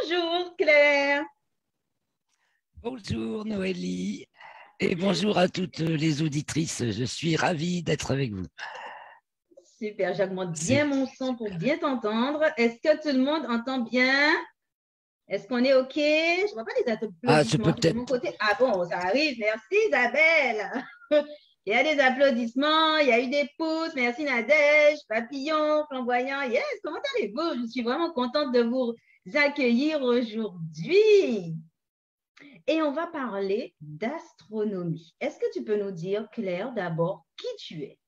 Bonjour Claire. Bonjour Noélie et bonjour à toutes les auditrices. Je suis ravie d'être avec vous. Super, j'augmente bien C'est- mon son pour bien t'entendre. Est-ce que tout le monde entend bien? Est-ce qu'on est OK? Je ne vois pas les Ah, je peux applaudissements de mon peut-être. côté. Ah bon, ça arrive. Merci Isabelle. Il y a des applaudissements, il y a eu des pouces. Merci Nadège, Papillon, Flamboyant. Yes, comment allez-vous? Je suis vraiment contente de vous accueillir aujourd'hui. Et on va parler d'astronomie. Est-ce que tu peux nous dire, Claire, d'abord, qui tu es?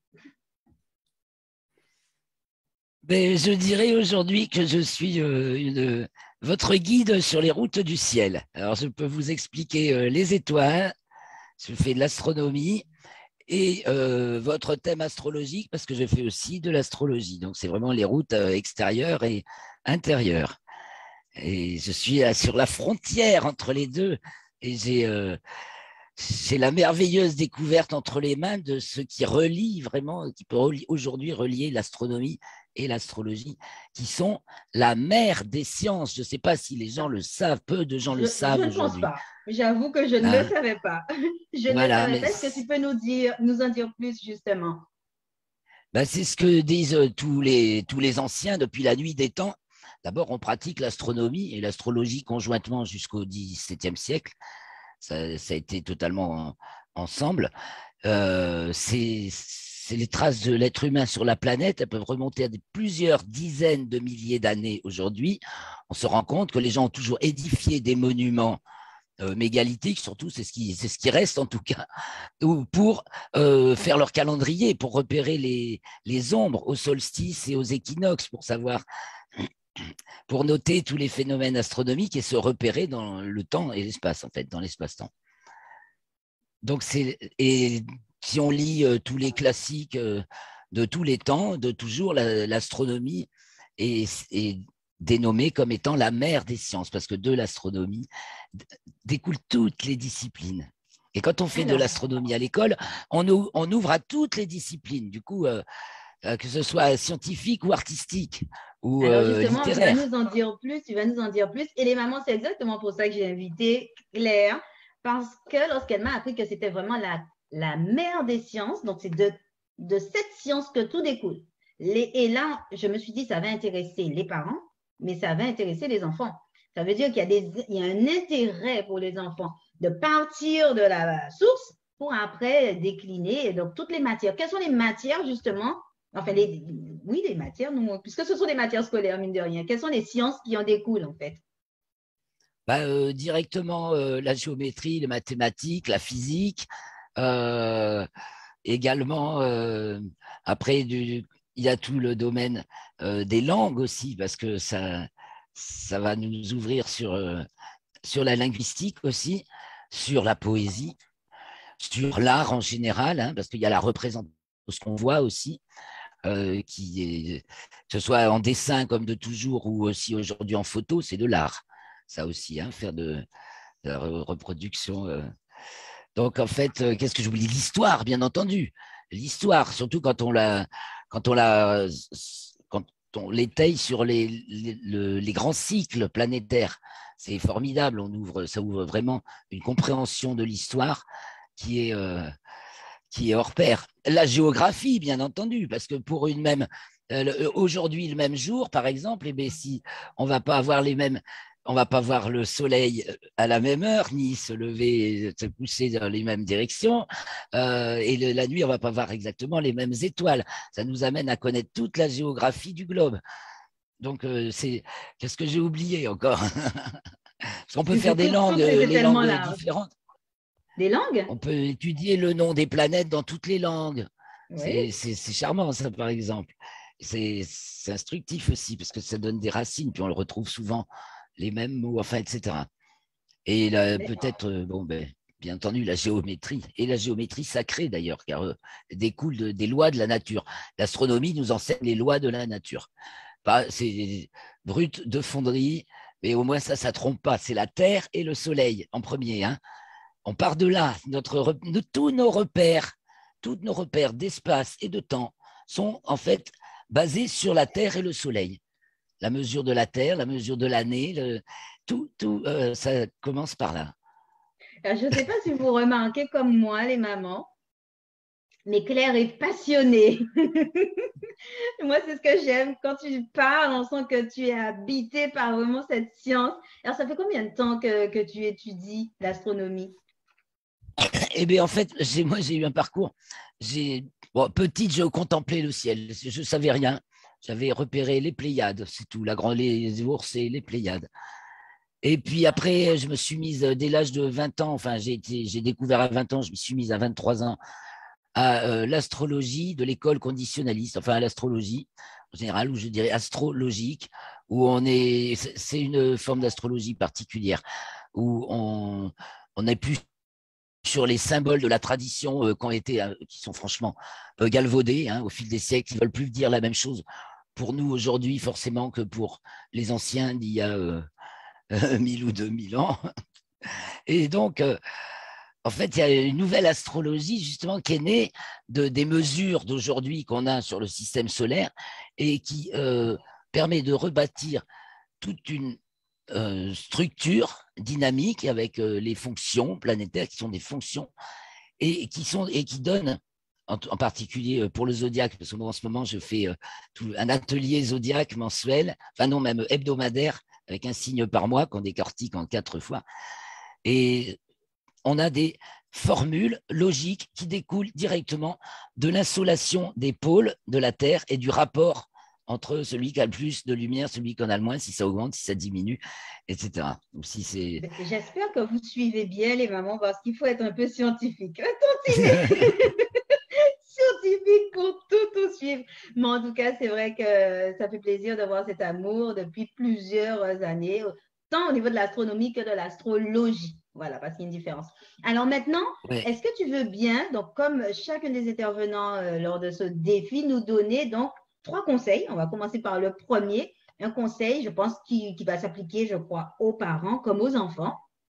Mais je dirais aujourd'hui que je suis votre guide sur les routes du ciel. Alors, je peux vous expliquer les étoiles. Je fais de l'astronomie et votre thème astrologique parce que je fais aussi de l'astrologie. Donc, c'est vraiment les routes extérieures et intérieures. Et je suis sur la frontière entre les deux. Et c'est la merveilleuse découverte entre les mains de ce qui relie vraiment, qui peut aujourd'hui relier l'astronomie et l'astrologie, qui sont la mère des sciences. Je ne sais pas si les gens le savent, peu de gens le Je savent ne pense aujourd'hui. pas. J'avoue que je ne le Hein, savais pas. Je ne le voilà, savais mais pas. Est-ce que tu peux nous en dire plus justement? ben, c'est ce que disent tous les anciens depuis la nuit des temps. D'abord, on pratique l'astronomie et l'astrologie conjointement jusqu'au XVIIe siècle. Ça a été totalement ensemble. C'est les traces de l'être humain sur la planète. Elles peuvent remonter à plusieurs dizaines de milliers d'années aujourd'hui. On se rend compte que les gens ont toujours édifié des monuments mégalithiques, surtout c'est ce qui reste en tout cas, pour faire leur calendrier, pour repérer les ombres au solstice et aux équinoxes, pour savoir, pour noter tous les phénomènes astronomiques et se repérer dans le temps et l'espace, en fait, dans l'espace-temps. Donc, et si on lit tous les classiques de tous les temps, de toujours, l'astronomie est dénommée comme étant la mère des sciences, parce que de l'astronomie découlent toutes les disciplines. Et quand on fait de Alors, l'astronomie à l'école, on ouvre à toutes les disciplines, du coup, que ce soit scientifique ou artistique ou alors justement, tu vas littéraire. nous en dire plus. Tu vas nous en dire plus. Et les mamans, c'est exactement pour ça que j'ai invité Claire, parce que lorsqu'elle m'a appris que c'était vraiment la mère des sciences, donc c'est de cette science que tout découle. Et là, je me suis dit, ça va intéresser les parents, mais ça va intéresser les enfants. Ça veut dire il y a un intérêt pour les enfants de partir de la source pour après décliner donc toutes les matières. Quelles sont les matières justement? Enfin, oui, les matières, puisque ce sont des matières scolaires, mine de rien. Quelles sont les sciences qui en découlent, en fait? Bah, directement la géométrie, les mathématiques, la physique, euh, également après il y a tout le domaine des langues aussi parce que ça va nous ouvrir sur la linguistique aussi, sur la poésie, sur l'art en général, hein, parce qu'il y a la représentation de ce qu'on voit aussi, qui est, que ce soit en dessin comme de toujours ou aussi aujourd'hui en photo, c'est de l'art. Ça aussi, hein, faire de la reproduction. Donc, en fait, qu'est-ce que j'oublie? L'histoire, bien entendu. L'histoire, surtout quand on la, quand on l'étaye sur les grands cycles planétaires. C'est formidable. Ça ouvre vraiment une compréhension de l'histoire qui est, euh, qui est hors pair. La géographie, bien entendu, parce que pour une même, aujourd'hui, le même jour, par exemple, eh bien, si on va pas avoir les mêmes, on va pas voir le soleil à la même heure, ni se lever, se pousser dans les mêmes directions, et la nuit, on va pas voir exactement les mêmes étoiles. Ça nous amène à connaître toute la géographie du globe. Donc, qu'est-ce que j'ai oublié encore? Parce qu'on peut faire des langues, C'est les tellement langues large. différentes. Des langues? On peut étudier le nom des planètes dans toutes les langues. Oui. C'est charmant, ça, par exemple. C'est instructif aussi, parce que ça donne des racines, puis on le retrouve souvent, les mêmes mots, enfin, etc. Et Mais, peut-être, bon, ben, bien entendu, la géométrie, et la géométrie sacrée d'ailleurs, car découle des lois de la nature. L'astronomie nous enseigne les lois de la nature. C'est brut de fonderie, mais au moins ça ne trompe pas. C'est la Terre et le Soleil en premier, hein. On part de là. Tous nos repères d'espace et de temps sont en fait basés sur la Terre et le Soleil. la mesure de la Terre, la mesure de l'année, tout ça commence par là. Alors, je ne sais pas si vous remarquez comme moi, les mamans, mais Claire est passionnée. Moi, c'est ce que j'aime. Quand tu parles, on sent que tu es habité par vraiment cette science. Alors, ça fait combien de temps que tu étudies l'astronomie? Eh bien, en fait, moi, j'ai eu un parcours. Petite, je contemplais le ciel. Je ne savais rien. J'avais repéré les Pléiades, c'est tout, les ours et les Pléiades. Et puis après, je me suis mise dès l'âge de 20 ans, enfin, j'ai découvert à 20 ans, je me suis mise à 23 ans à l'astrologie de l'école conditionnaliste, enfin à l'astrologie en général, ou je dirais astrologique, où c'est une forme d'astrologie particulière, où on est plus sur les symboles de la tradition qui sont franchement galvaudés hein, au fil des siècles, qui ne veulent plus dire la même chose pour nous aujourd'hui forcément que pour les anciens d'il y a 1000 ou 2000 ans. Et donc, en fait, il y a une nouvelle astrologie justement qui est née des mesures d'aujourd'hui qu'on a sur le système solaire et qui permet de rebâtir toute une structure dynamique avec les fonctions planétaires qui sont des fonctions et qui donnent en particulier pour le zodiaque, parce que en ce moment je fais un atelier zodiaque mensuel, enfin non même hebdomadaire, avec un signe par mois qu'on décortique en 4 fois. Et on a des formules logiques qui découlent directement de l'insolation des pôles de la Terre et du rapport entre celui qui a le plus de lumière, celui qui en a le moins, si ça augmente, si ça diminue, etc. Donc, J'espère que vous suivez bien les mamans parce qu'il faut être un peu scientifique. Continuez scientifique pour tout suivre. Mais en tout cas, c'est vrai que ça fait plaisir de voir cet amour depuis plusieurs années, tant au niveau de l'astronomie que de l'astrologie. Voilà, parce qu'il y a une différence. Alors maintenant, ouais. est-ce que tu veux bien, donc comme chacun des intervenants lors de ce défi, nous donner donc 3 conseils? On va commencer par le premier. Un conseil, je pense, qui va s'appliquer, je crois, aux parents comme aux enfants.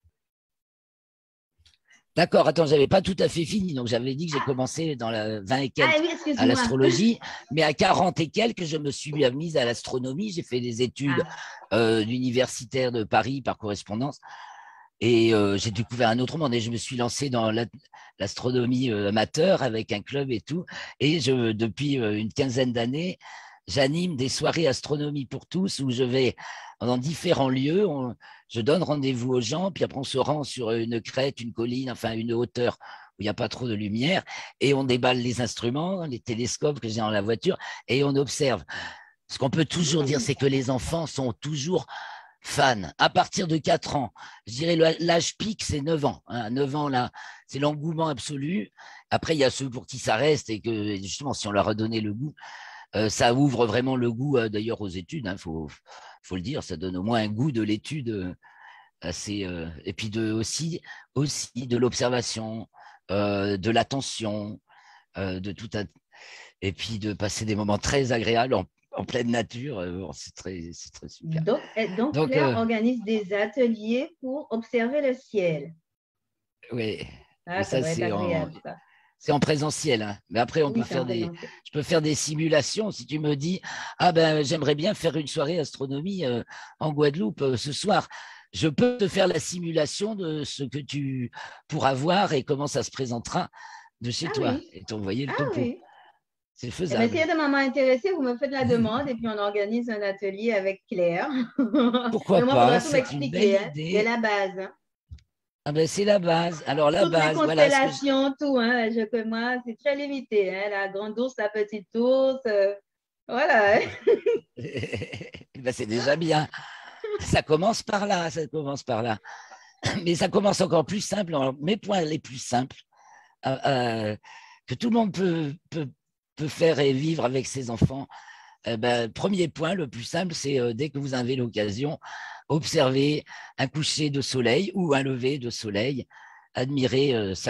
D'accord, attends, j'avais pas tout à fait fini. Donc, j'avais dit que j'ai commencé dans la 20 et Ah quelques oui, à excuse-moi. l'astrologie, mais à 40 et quelques, je me suis mise à l'astronomie. J'ai fait des études universitaires de Paris par correspondance et j'ai découvert un autre monde et je me suis lancé dans l'astronomie amateur avec un club et tout. Et depuis une quinzaine d'années, j'anime des soirées astronomie pour tous où je vais dans différents lieux. Je donne rendez-vous aux gens, puis après on se rend sur une crête, une colline, enfin une hauteur où il n'y a pas trop de lumière, et on déballe les instruments, les télescopes que j'ai dans la voiture, et on observe. Ce qu'on peut toujours dire, c'est que les enfants sont toujours fans. À partir de 4 ans, je dirais l'âge pic, c'est 9 ans. Hein. 9 ans, là, c'est l'engouement absolu. Après, il y a ceux pour qui ça reste, et que justement, si on leur a donné le goût, ça ouvre vraiment le goût d'ailleurs aux études, hein, faut le dire, ça donne au moins un goût de l'étude assez, et puis aussi de l'observation, de l'attention, de tout un, et puis de passer des moments très agréables en pleine nature, c'est très super. Donc Claire organise des ateliers pour observer le ciel. Oui, Ah, mais ça ça doit être agréable, ça. c'est en présentiel, hein. Mais après, Oui, c'est en présentiel. je peux faire des simulations. Si tu me dis, ah ben, j'aimerais bien faire une soirée astronomie en Guadeloupe ce soir, je peux te faire la simulation de ce que tu pourras voir et comment ça se présentera de chez toi Oui. et t'envoyer le Ah topo. oui. C'est Eh bien, faisable. s'il y a des mamans intéressées, vous me faites la demande et puis on organise un atelier avec Claire. Pourquoi Mais moi, il faudra pas? tout C'est une belle m'expliquer, hein, dès idée. la base. Hein. Ah ben, c'est la base. Alors, la Toutes les base, voilà ce que constellations, tout. Hein, que moi, c'est très limité. Hein, la grande ours, la petite ours. Voilà. Hein. ben, c'est déjà bien. Ça commence par là, ça commence par là. Mais ça commence encore plus simple. Alors, mes points les plus simples que tout le monde peut faire et vivre avec ses enfants. Premier point, le plus simple, c'est dès que vous avez l'occasion, observer un coucher de soleil ou un lever de soleil, admirer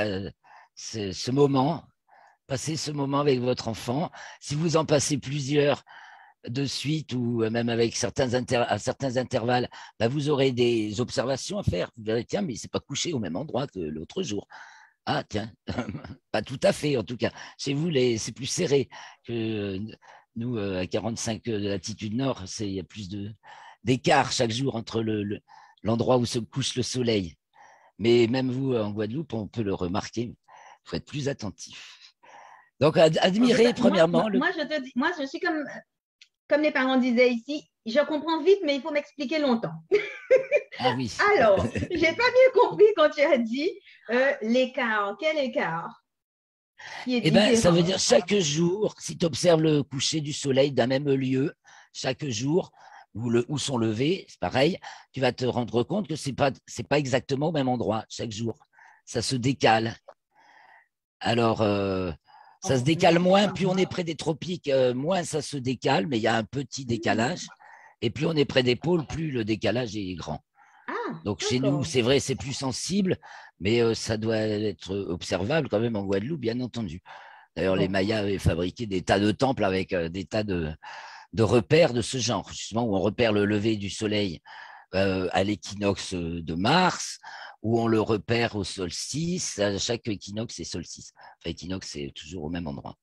ce moment, passer ce moment avec votre enfant. Si vous en passez plusieurs de suite ou même avec à certains intervalles, vous aurez des observations à faire. Vous verrez, tiens, mais c'est pas couché au même endroit que l'autre jour. Ah, tiens, pas tout à fait, en tout cas. Chez vous, c'est plus serré que Nous, à 45 de latitude nord, il y a plus d'écart chaque jour entre l'endroit où se couche le soleil. Mais même vous, en Guadeloupe, on peut le remarquer. Il faut être plus attentif. Donc, admirer, premièrement. Moi, je te dis, moi, je suis comme les parents disaient ici, je comprends vite, mais il faut m'expliquer longtemps. Ah oui. Alors, je n'ai pas bien compris quand tu as dit l'écart. Quel écart qui est Eh bien, ça veut différent? dire chaque jour, si tu observes le coucher du soleil d'un même lieu, chaque jour, où son lever, c'est pareil, tu vas te rendre compte que ce n'est pas exactement au même endroit chaque jour. Ça se décale. Alors, ça se décale moins, plus on est près des tropiques, moins ça se décale, mais il y a un petit décalage. Et plus on est près des pôles, plus le décalage est grand. Ah, Donc chez nous, c'est vrai, c'est plus sensible, mais ça doit être observable quand même en Guadeloupe, bien entendu. D'ailleurs, les Mayas avaient fabriqué des tas de temples avec des tas de repères de ce genre, justement, où on repère le lever du soleil à l'équinoxe de mars, où on le repère au solstice. À chaque équinoxe et solstice. Enfin, équinoxe, c'est toujours au même endroit.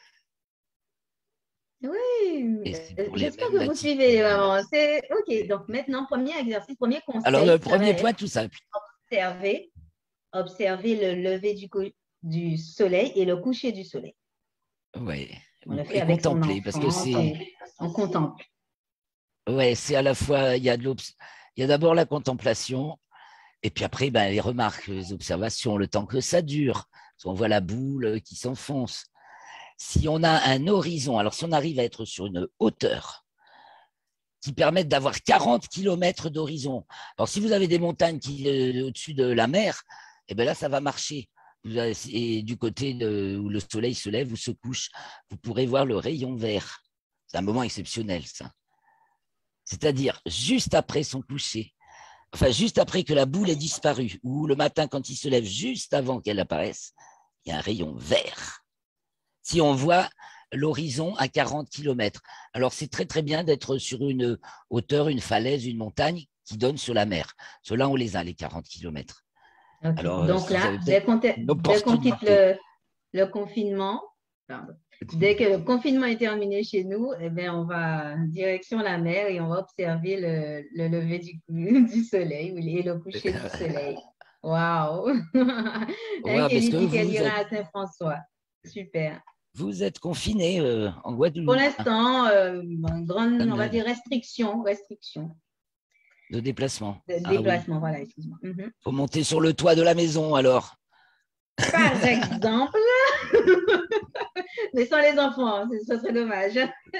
oui, j'espère que vous latitudes. suivez vraiment. C'est OK. Donc maintenant, premier exercice, premier Alors, le conseil, ça va premier être point, tout simple. observer le lever du soleil et le coucher du soleil. Oui. On le fait Et avec son contempler, parce que enfant, on contemple. ouais, c'est à la fois, il y a d'abord la contemplation, et puis après, ben, les remarques, les observations, le temps que ça dure. On voit la boule qui s'enfonce. Si on a un horizon, alors si on arrive à être sur une hauteur qui permette d'avoir 40 km d'horizon, alors si vous avez des montagnes au-dessus de la mer, eh bien là, ça va marcher. Et du côté où le soleil se lève ou se couche, vous pourrez voir le rayon vert. C'est un moment exceptionnel, ça. C'est-à-dire juste après son coucher, enfin juste après que la boule ait disparu, ou le matin quand il se lève, juste avant qu'elle apparaisse, il y a un rayon vert. Si on voit l'horizon à 40 km. Alors c'est très très bien d'être sur une hauteur, une falaise, une montagne qui donne sur la mer. Ceux-là, on les a, les 40 km. OK. Alors, Donc si vous là, avez peut-être une dès qu'on quitte opportunité. le confinement, pardon, dès que le confinement est terminé chez nous, eh bien, on va direction la mer et on va observer le lever du soleil et le coucher du soleil. Waouh! Ouais, parce que Kelly dit qu'elle ira à Saint-François. Super. vous êtes confiné en Pour Guadeloupe, hein, l'instant, on va dire restriction de déplacement. de Ah oui. déplacement. Voilà, excuse-moi. Mhm. Faut monter sur le toit de la maison alors. Par exemple, mais sans les enfants, ce serait dommage.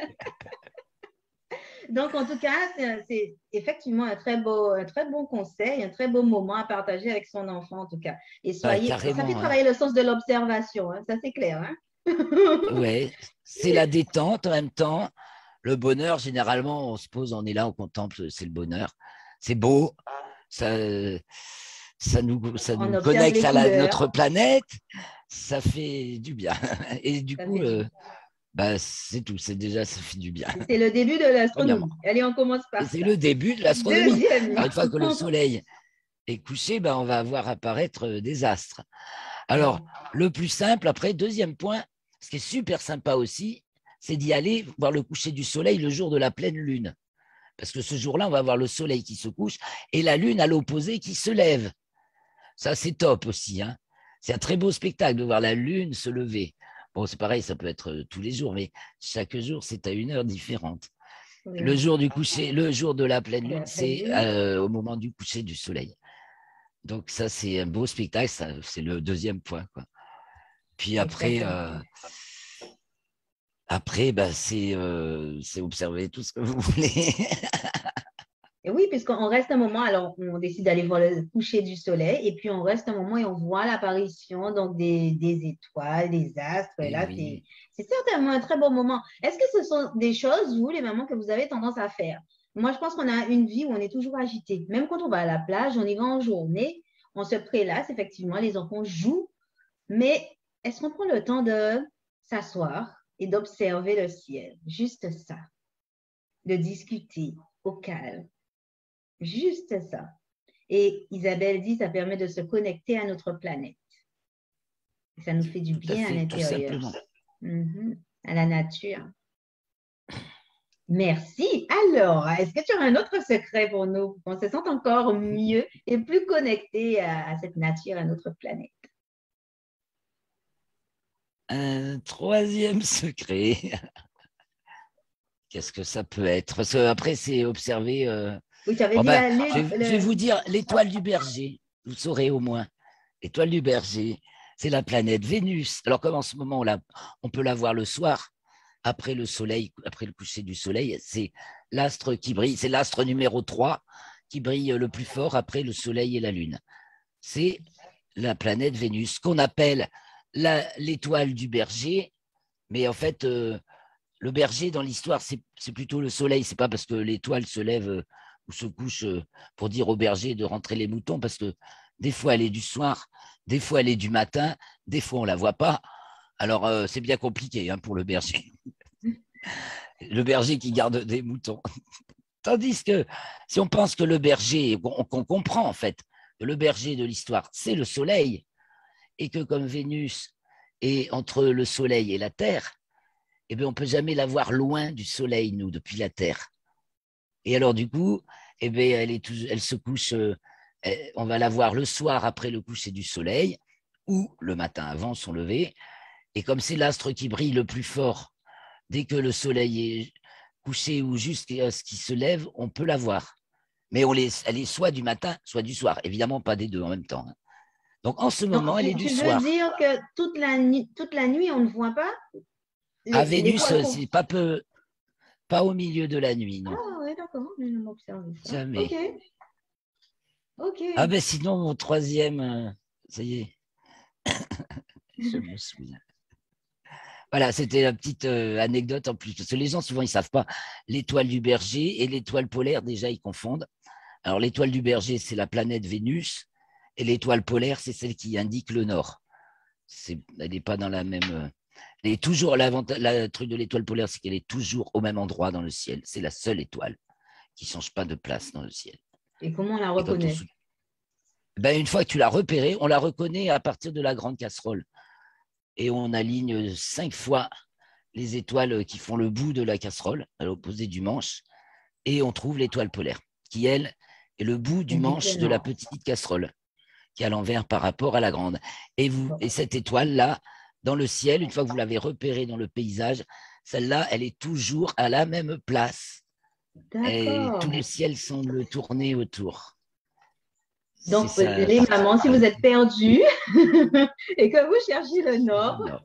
Donc, en tout cas, c'est effectivement un très bon conseil, un très beau moment à partager avec son enfant, en tout cas. Et Ah, ça fait carrément, hein. travailler le sens de l'observation, hein, ça c'est clair. Hein? Ouais, c'est la détente en même temps. Le bonheur, généralement, on se pose, on est là, on contemple, c'est le bonheur. C'est beau, ça, ça On nous observe connecte les à couleurs. notre planète, ça fait du bien. Et du Ça coup, fait du bien. bah, c'est tout, c'est déjà, ça fait du bien, C'est le début de premièrement. l'astronomie. Allez, on commence Et par c'est ça. le début de l'astronomie. Deuxièmement, Alors, une fois que le soleil est couché, bah, on va voir apparaître des astres. Alors, le plus simple, après, deuxième point, ce qui est super sympa aussi, c'est d'y aller voir le coucher du soleil le jour de la pleine lune. Parce que ce jour-là, on va voir le soleil qui se couche et la lune à l'opposé qui se lève. Ça, c'est top aussi, hein. C'est un très beau spectacle de voir la lune se lever. Bon, c'est pareil, ça peut être tous les jours, mais chaque jour, c'est à une heure différente. Le oui, jour du coucher, le jour de la pleine de lune, la pleine c'est lune. au moment du coucher du soleil. Donc ça, c'est un beau spectacle, c'est le deuxième point, quoi. Puis Exactement. après bah, c'est observer tout ce que vous voulez. Et oui, puisqu'on reste un moment, alors on décide d'aller voir le coucher du soleil, et puis on reste un moment et on voit l'apparition donc des étoiles, des astres. Et Et là, oui. c'est certainement un très beau moment. Est-ce que ce sont des choses, vous, les mamans, que vous avez tendance à faire? Moi, je pense qu'on a une vie où on est toujours agité. Même quand on va à la plage, on y va en journée, on se prélasse, effectivement, les enfants jouent, mais est-ce qu'on prend le temps de s'asseoir et d'observer le ciel? Juste ça, de discuter au calme. Juste ça. Et Isabelle dit, ça permet de se connecter à notre planète. Ça nous fait du Tout à bien à fait, tout l'intérieur, simplement. à la nature. Merci. Alors, est-ce que tu as un autre secret pour nous, pour qu'on se sente encore mieux et plus connecté à cette nature, à notre planète? Un troisième secret, qu'est-ce que ça peut être? Parce qu'après, c'est observer. Oui, tu avais Bon dit ben, la lune. je vais vous dire l'étoile du berger. Vous saurez au moins. L'étoile du berger, c'est la planète Vénus. Alors, comme en ce moment, on peut la voir le soir, après le soleil, après le coucher du soleil, c'est l'astre qui brille. C'est l'astre numéro 3 qui brille le plus fort après le soleil et la lune. C'est la planète Vénus, qu'on appelle l'étoile du berger. Mais en fait, le berger dans l'histoire, c'est plutôt le soleil. C'est pas parce que l'étoile se lève ou se couche pour dire au berger de rentrer les moutons, parce que des fois elle est du soir, des fois elle est du matin, des fois on la voit pas. Alors c'est bien compliqué hein, pour le berger. Le berger qui garde des moutons. Tandis que si on pense que le berger, qu'on comprend en fait, que le berger de l'histoire, c'est le soleil, et que comme Vénus est entre le soleil et la Terre, eh bien, on ne peut jamais la voir loin du soleil, nous, depuis la Terre. Et alors, du coup, eh bien, elle se couche, on va la voir le soir après le coucher du soleil ou le matin avant son lever. Et comme c'est l'astre qui brille le plus fort, dès que le soleil est couché ou juste ce qui se lève, on peut la voir. Mais elle est soit du matin, soit du soir. Évidemment, pas des deux en même temps. Hein. Donc, en ce Donc, moment, elle est du tu veux soir. dire que toute la nuit, on ne voit pas À Vénus, l'étoile c'est pas au milieu de la nuit, non. Ah, oui, d'accord, je n'ai pas observé ça. OK, Jamais. Ah OK. ben sinon, mon troisième, ça y est, je me souviens. Voilà, c'était la petite anecdote en plus, parce que les gens, souvent, ils ne savent pas. L'étoile du berger et l'étoile polaire, déjà, ils confondent. Alors, l'étoile du berger, c'est la planète Vénus, et l'étoile polaire, c'est celle qui indique le nord. Elle n'est pas dans la même... elle est toujours, la truc de l'étoile polaire, c'est qu'elle est toujours au même endroit dans le ciel. C'est la seule étoile qui ne change pas de place dans le ciel. Et comment on la Et quand reconnaît? ben, une fois que tu l'as repérée, on la reconnaît à partir de la grande casserole. Et on aligne 5 fois les étoiles qui font le bout de la casserole, à l'opposé du manche, et on trouve l'étoile polaire, qui, elle, est le bout du Indique le manche de la nord. petite casserole, qui est à l'envers par rapport à la grande. Et cette étoile-là, dans le ciel, une fois que vous l'avez repérée dans le paysage, celle-là, elle est toujours à la même place. Et tout D'accord. le ciel semble tourner autour. C'est Donc, sa les mamans, si vous êtes particularité. perdus et que vous cherchez le nord, Non.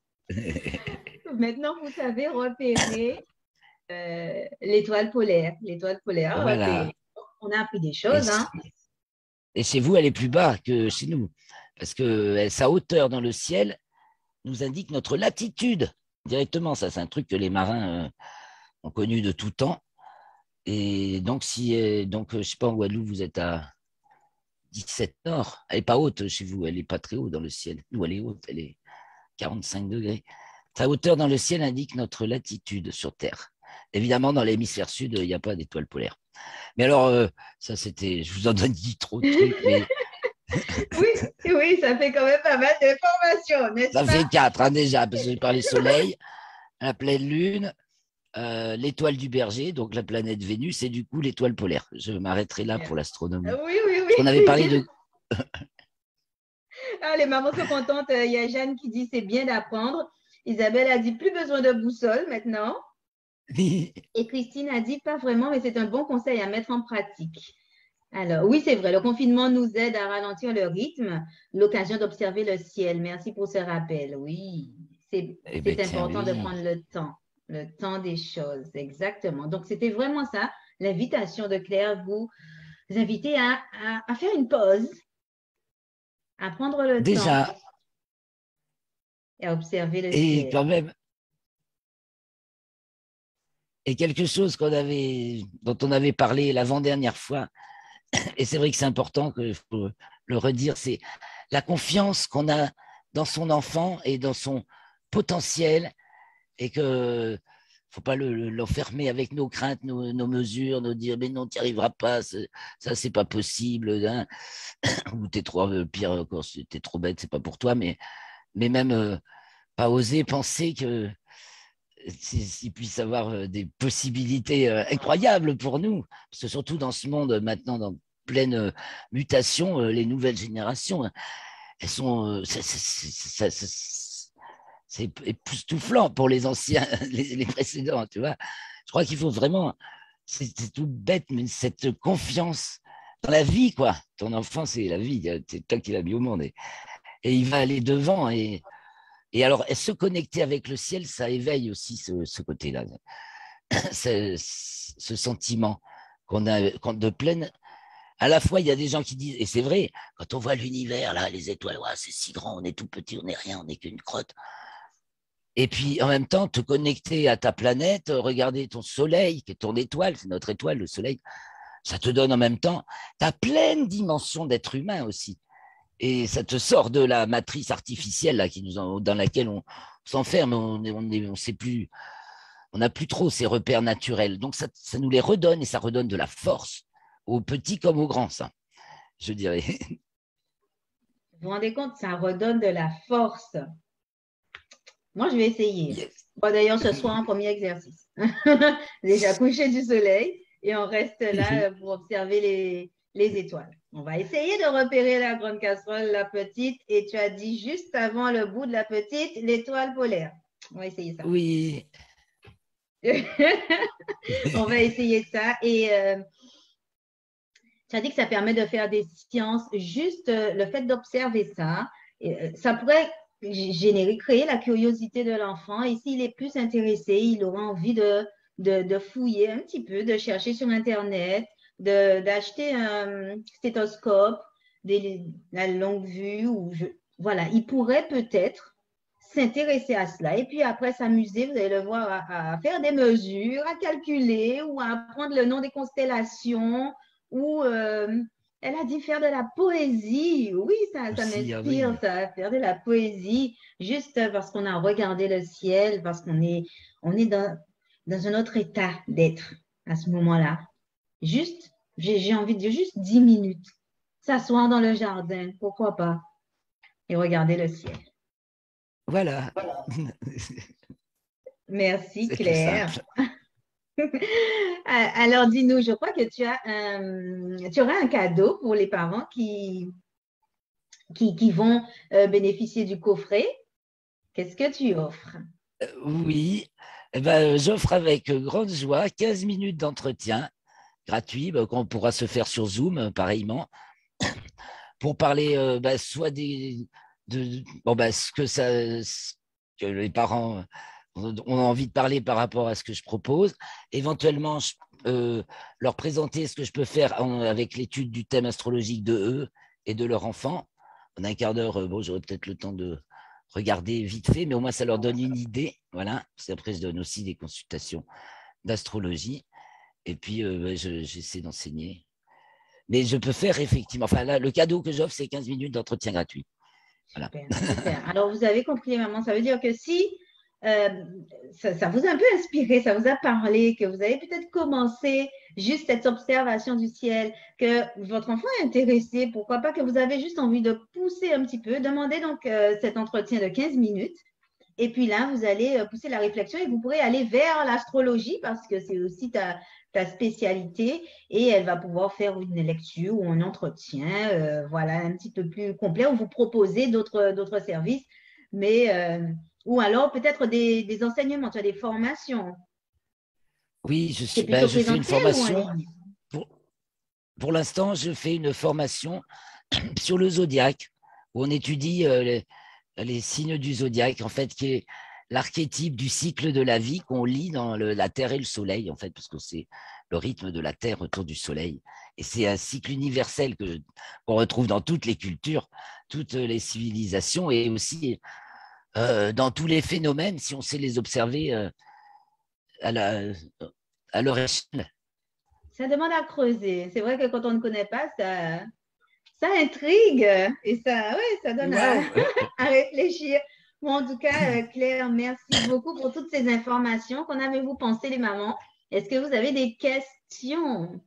maintenant vous savez repérer l'étoile polaire. L'étoile polaire, Voilà. on a appris des Et, choses, hein? et chez vous, elle est plus bas que chez nous. Parce que sa hauteur dans le ciel nous indique notre latitude directement. Ça, c'est un truc que les marins ont connu de tout temps. Et donc, je ne sais pas, en Guadeloupe, vous êtes à 17 nord. Elle n'est pas haute chez vous, elle n'est pas très haute dans le ciel. Nous, elle est haute, elle est 45 degrés. Sa hauteur dans le ciel indique notre latitude sur Terre. Évidemment, dans l'hémisphère sud, il n'y a pas d'étoile polaire. Mais alors, ça, c'était, je vous en donne dit trop de trucs, mais Oui, oui, ça fait quand même pas mal d'informations, n'est-ce ça pas? fait 4 hein, déjà, parce que j'ai parlé soleil, la pleine lune, l'étoile du berger, donc la planète Vénus, et du coup l'étoile polaire. Je m'arrêterai là pour l'astronomie. Oui, oui, Parce qu'on avait oui. parlé de... Ah, les mamans sont contentes. Il y a Jeanne qui dit c'est bien d'apprendre. Isabelle a dit plus besoin de boussole maintenant. Et Christine a dit pas vraiment, mais c'est un bon conseil à mettre en pratique. Alors, oui, c'est vrai, le confinement nous aide à ralentir le rythme, l'occasion d'observer le ciel. Merci pour ce rappel. Oui, Eh bien, c'est tiens, important de oui. prendre le temps des choses. Exactement. Donc, c'était vraiment ça, l'invitation de Claire, vous inviter à faire une pause, à prendre le temps Déjà, et à observer le et ciel. quand même, et quelque chose dont on avait parlé l'avant-dernière fois, et c'est vrai que c'est important que faut le redire, c'est la confiance qu'on a dans son enfant et dans son potentiel, et que faut pas l'enfermer avec nos craintes, nos mesures, nous dire mais non, tu n'y arriveras pas, ça c'est pas possible, hein. Ou t'es trop pire encore, t'es trop bête, c'est pas pour toi, mais même pas oser penser que s'il puisse avoir des possibilités incroyables pour nous. Parce que surtout dans ce monde maintenant, dans pleine mutation, les nouvelles générations, hein, elles sont, c'est époustouflant pour les anciens, les précédents, tu vois. Je crois qu'il faut vraiment, c'est tout bête, mais cette confiance dans la vie, quoi. Ton enfant, c'est la vie, c'est toi qui l'as mis au monde. Et il va aller devant. Et alors, se connecter avec le ciel, ça éveille aussi ce côté-là, ce sentiment qu'on a de pleine. À la fois, il y a des gens qui disent, et c'est vrai, quand on voit l'univers, là, les étoiles, ouais, c'est si grand, on est tout petit, on n'est rien, on n'est qu'une crotte. Et puis, en même temps, te connecter à ta planète, regarder ton soleil, qui est ton étoile, c'est notre étoile, le soleil, ça te donne en même temps ta pleine dimension d'être humain aussi. Et ça te sort de la matrice artificielle là, dans laquelle on s'enferme, on sait plus, on n'a plus trop ces repères naturels. Donc ça nous les redonne et ça redonne de la force aux petits comme aux grands, ça, je dirais. Vous vous rendez compte, ça redonne de la force. Moi, je vais essayer. Yes. Bon, d'ailleurs, ce soir, un premier exercice. Déjà couché du soleil et on reste là pour observer les étoiles. On va essayer de repérer la grande casserole, la petite, et tu as dit juste avant le bout de la petite, l'étoile polaire. On va essayer ça. Oui. On va essayer ça. Et tu as dit que ça permet de faire des sciences. Juste le fait d'observer ça, ça pourrait créer la curiosité de l'enfant. Et s'il est plus intéressé, il aura envie de fouiller un petit peu, de chercher sur Internet, d'acheter un stéthoscope, la longue vue. Voilà, il pourrait peut-être s'intéresser à cela et puis après s'amuser, vous allez le voir, à faire des mesures, à calculer ou à apprendre le nom des constellations ou elle a dit faire de la poésie. Oui, ça Aussi, ah m'inspire, oui. ça, faire de la poésie, juste parce qu'on a regardé le ciel, parce on est dans un autre état d'être à ce moment-là. Juste, j'ai envie de dire juste 10 minutes, s'asseoir dans le jardin, pourquoi pas, et regarder le ciel. Voilà. Merci, C'est tout Claire. simple. Alors, dis-nous, je crois que tu auras un cadeau pour les parents qui vont bénéficier du coffret. Qu'est-ce que tu offres? Oui. Eh ben, j'offre avec grande joie 15 minutes d'entretien gratuit qu'on pourra se faire sur Zoom, pareillement, pour parler soit bon, ce que les parents ont envie de parler par rapport à ce que je propose. Éventuellement, leur présenter ce que je peux faire avec l'étude du thème astrologique de eux et de leur enfant. En un quart d'heure, bon, j'aurai peut-être le temps de regarder vite fait, mais au moins ça leur donne une idée. Voilà. Après, je donne aussi des consultations d'astrologie. Et puis, j'essaie d'enseigner. Mais je peux faire effectivement. Enfin, là, le cadeau que j'offre, c'est 15 minutes d'entretien gratuit. Voilà. Super, super. Alors, vous avez compris, maman, ça veut dire que si euh, ça vous a un peu inspiré, ça vous a parlé, que vous avez peut-être commencé juste cette observation du ciel, que votre enfant est intéressé, pourquoi pas que vous avez juste envie de pousser un petit peu, demandez donc cet entretien de 15 minutes. Et puis là, vous allez pousser la réflexion et vous pourrez aller vers l'astrologie parce que c'est aussi ta spécialité et elle va pouvoir faire une lecture ou un entretien, voilà, un petit peu plus complet ou vous proposer d'autres services, mais ou alors peut-être des enseignements, tu as des formations. Oui, C'est plutôt je fais une présentiel ou en formation. ligne? Pour, pour l'instant, je fais une formation sur le zodiaque, où on étudie les signes du zodiaque, en fait, qui est l'archétype du cycle de la vie qu'on lit dans la Terre et le Soleil, en fait, parce que c'est le rythme de la Terre autour du Soleil. Et c'est un cycle universel qu'on retrouve dans toutes les cultures, toutes les civilisations et aussi dans tous les phénomènes, si on sait les observer à, la, à leur échelle. Ça demande à creuser. C'est vrai que quand on ne connaît pas, ça intrigue et ça, ouais, ça donne Waouh. à réfléchir. Bon, en tout cas, Claire, merci beaucoup pour toutes ces informations. Qu'en avez-vous pensé, les mamans? Est-ce que vous avez des questions?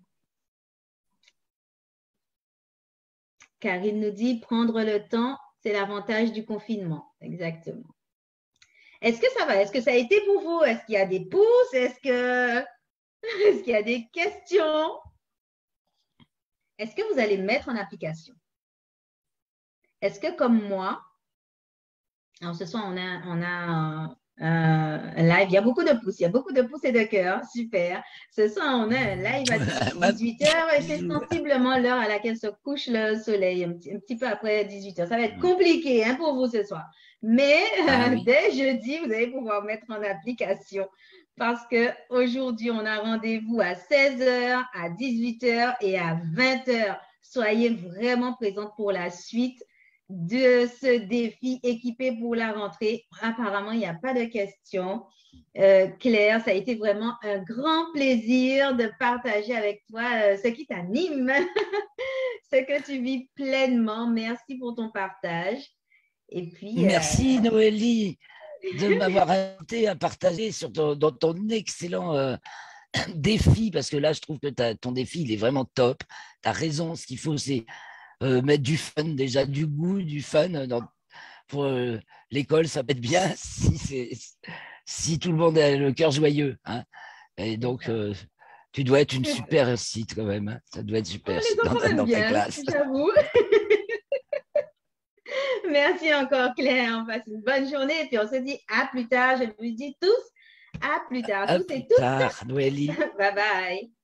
Karine nous dit prendre le temps, c'est l'avantage du confinement. Exactement. Est-ce que ça va? Est-ce que ça a été pour vous? Est-ce qu'il y a des pouces? Est-ce qu'il y a des questions? Est-ce que vous allez mettre en application? Est-ce que comme moi, alors ce soir, on a un live, il y a beaucoup de pouces, il y a beaucoup de pouces et de cœurs, super. Ce soir, on a un live à 18 heures et c'est Bisous. sensiblement l'heure à laquelle se couche le soleil, un petit peu après 18 heures. Ça va être compliqué hein, pour vous ce soir. Mais Ah oui. dès jeudi, vous allez pouvoir mettre en application parce qu'aujourd'hui, on a rendez-vous à 16 heures, à 18 heures et à 20 heures. Soyez vraiment présente pour la suite de ce défi équipé pour la rentrée. Apparemment, il n'y a pas de questions. Claire, ça a été vraiment un grand plaisir de partager avec toi ce qui t'anime, ce que tu vis pleinement. Merci pour ton partage. Et puis, Merci Noélie de m'avoir invité à partager dans ton excellent défi, parce que là, je trouve que ton défi, il est vraiment top. Tu as raison, ce qu'il faut, c'est mettre du fun, déjà du goût, du fun. Pour l'école, ça peut être bien si tout le monde a le cœur joyeux. Hein. Et donc, tu dois être une super site quand même. Hein. Ça doit être super les enfants aiment dans ta bien, classe. j'avoue. Merci encore, Claire. On passe une bonne journée et puis on se dit à plus tard. Je vous dis tous à plus tard, À tous et plus toutes. tard, Noélie. Bye bye.